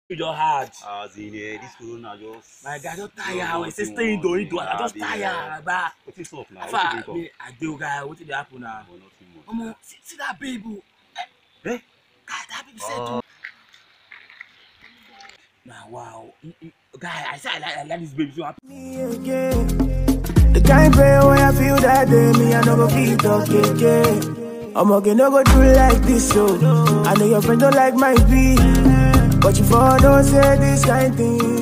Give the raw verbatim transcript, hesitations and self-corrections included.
You just hard. As in, uh, this corona just. My guy, just tired. I say stay indoor, indoor. I just tired, but. What is up now? Afa, me, I do guy. What did happen now? Oh, nothing much. Omo, see, see that baby. Eh? Guy, that baby said to. Nah, wow. Mm, mm. Guy, I say I like, I like this baby so happy. Me again. The kind prayer when I feel that day, me I no go keep talking again. I'm okay, no go do like this, so I know your friend don't like my beat, but you for don't say this kind thing.